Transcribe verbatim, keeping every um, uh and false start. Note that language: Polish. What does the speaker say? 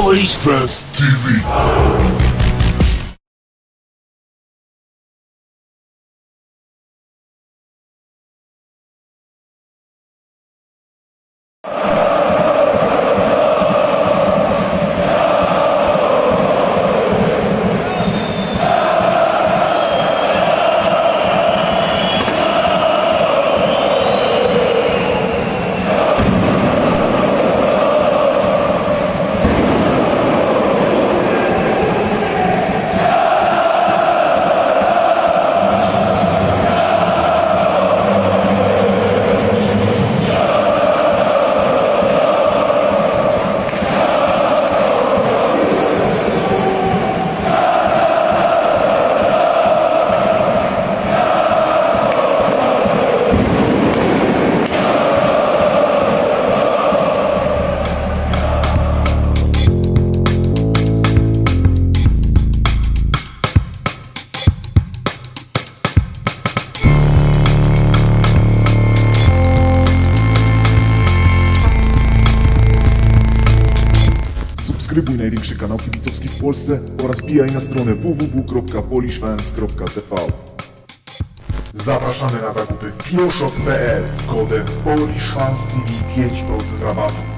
Polish Fans T V. Subskrybuj największy kanał kibicowski w Polsce oraz wbijaj na stronę w w w kropka polish fans kropka t v. Zapraszamy na zakupy w bioshop kropka p l z kodem PolishFansTV pięć procent rabatu.